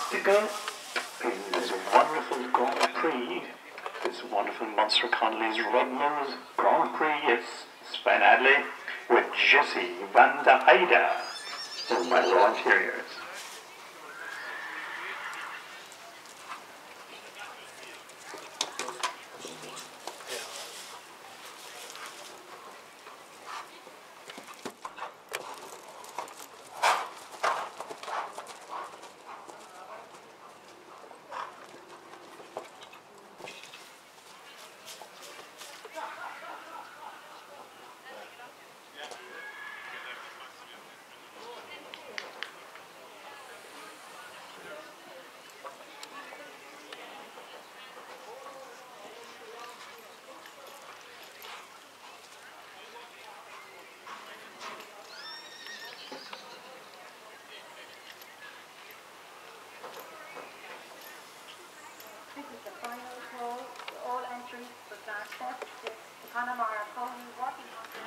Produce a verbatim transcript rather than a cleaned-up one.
to go in this wonderful Grand Prix, this wonderful Monster Connolly's Red Nose Grand Prix. It's Sven Adley with Jesse van der Heide in my Raw Interiors. This is the final call to all entries for Glasgow. It's Connemara Pony working on